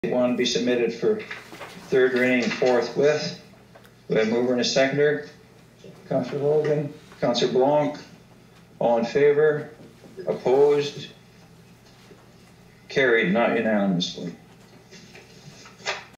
One be submitted for third reading forthwith. Do I have a mover and a seconder? Councillor Logan, Councillor Blanc, all in favor? Opposed? Carried, not unanimously.